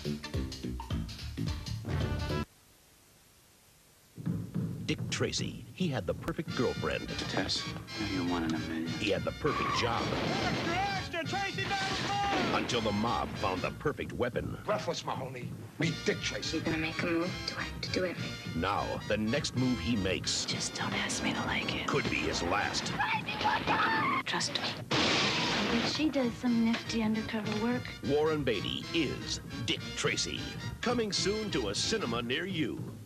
Dick Tracy, he had the perfect girlfriend. Tess, you're one in a million. He had the perfect job. Extra, Tracy down. Until the mob found the perfect weapon. Breathless Mahoney, meet Dick Tracy. You're gonna make a move? Do I have to do everything? Now, the next move he makes Just don't ask me to like it. could be his last. Trust me. I bet she does some nifty undercover work. Warren Beatty is Dick Tracy. Coming soon to a cinema near you.